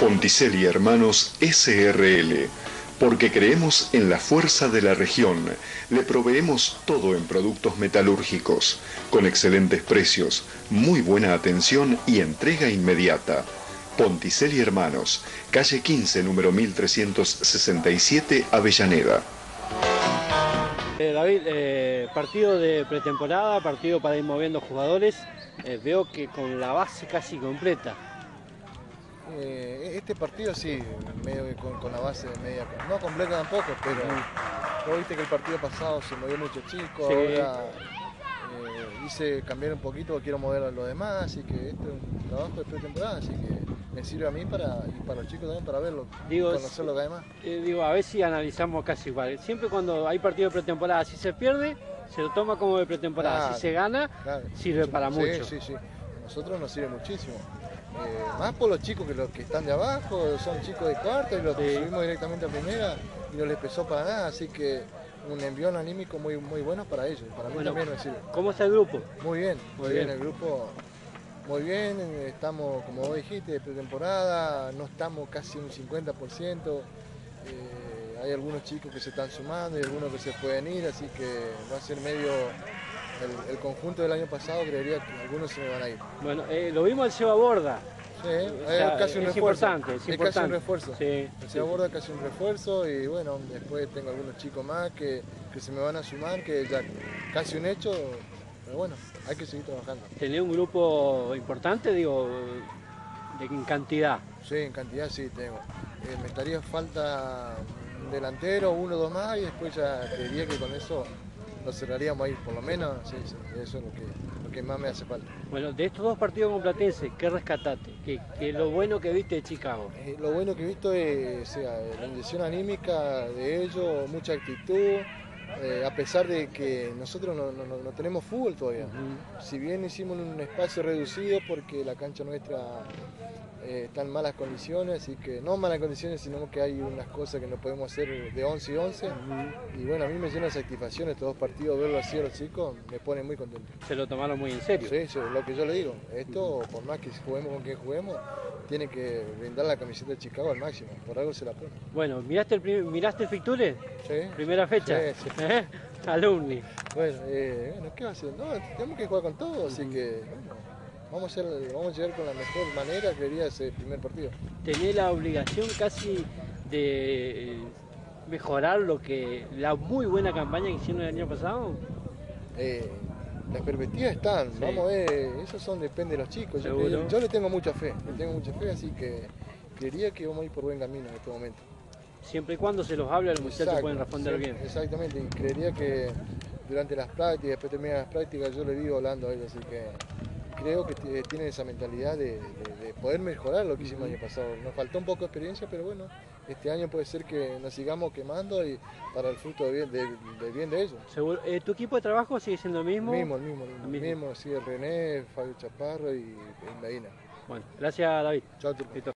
Ponticelli Hermanos S.R.L. Porque creemos en la fuerza de la región, le proveemos todo en productos metalúrgicos, con excelentes precios, muy buena atención y entrega inmediata. Ponticelli Hermanos, calle 15, número 1367, Avellaneda. David, partido de pretemporada, partido para ir moviendo jugadores, veo que con la base casi completa. Este partido sí, medio que con la base media, no completa tampoco, pero vos viste que el partido pasado se movió mucho chico, Sí. ahora hice cambiar un poquito, quiero mover a los demás, así que este es un trabajo de pretemporada, así que me sirve a mí y para los chicos también para verlo, conocer lo que hay más. A ver si analizamos casi igual. Siempre cuando hay partido de pretemporada, si se pierde, se lo toma como de pretemporada. Claro, si se gana, claro, sirve para mucho. Sí. A nosotros nos sirve muchísimo. Más por los chicos que los que están de abajo, son chicos de cuarto y los que subimos directamente a primera y no les pesó para nada, así que un envión anímico muy bueno para ellos, para mí también me sirve. ¿Cómo está el grupo? Muy bien, el grupo muy bien, estamos como vos dijiste de pretemporada, no estamos casi un 50%, hay algunos chicos que se están sumando y algunos que se pueden ir, así que va a ser medio el conjunto del año pasado, creería que algunos se me van a ir. Bueno, lo vimos al Seba Borda. Sí, es casi un refuerzo. Es casi un refuerzo. Sí, se aborda casi un refuerzo y bueno, después tengo algunos chicos más que se me van a sumar, que ya casi un hecho, pero bueno, hay que seguir trabajando. ¿Tenés un grupo importante, digo, en cantidad? Sí, en cantidad sí tengo. Me estaría falta un delantero, uno o dos más y después ya creería que con eso lo cerraríamos ahí, por lo menos, sí, eso es lo que más me hace falta. Bueno, de estos dos partidos con Platense, ¿qué rescataste? ¿Qué lo bueno que viste de Chicago? Lo bueno que he visto es la inyección anímica de ellos, mucha actitud, a pesar de que nosotros no tenemos fútbol todavía. Si bien hicimos un espacio reducido porque la cancha nuestra está en malas condiciones, así que no malas condiciones, sino que hay unas cosas que no podemos hacer de 11 y 11. Y bueno, a mí me llena de satisfacción estos dos partidos, verlo así a los chicos, me pone muy contento. Se lo tomaron muy en serio. Sí, lo que yo le digo, esto por más que juguemos con quien juguemos, tiene que brindar la camiseta de Chicago al máximo, por algo se la pone. Bueno, ¿miraste el Ficture? Sí. Primera fecha. Sí. Alumni. Bueno, ¿qué va a hacer? No, tenemos que jugar con todo, así que bueno, vamos a llegar con la mejor manera, creería, ese primer partido. Tenés la obligación casi de mejorar la muy buena campaña que hicieron el año pasado. Las perspectivas están, Sí. Vamos a ver, eso depende de los chicos. Yo le tengo mucha fe, así que creería que vamos a ir por buen camino en este momento. Siempre y cuando se los hable, los muchachos pueden responder bien. Exactamente, y creería que durante las prácticas, después de terminar las prácticas, yo le vivo hablando a ellos, así que creo que tienen esa mentalidad de poder mejorar lo que hicimos el año pasado. Nos faltó un poco de experiencia, pero bueno, este año puede ser que nos sigamos quemando y para el fruto del bien de ellos. Seguro. ¿Tu equipo de trabajo sigue siendo el mismo? El mismo, sigue René, Fabio Chaparro y Medina. Bueno, gracias David. Chao,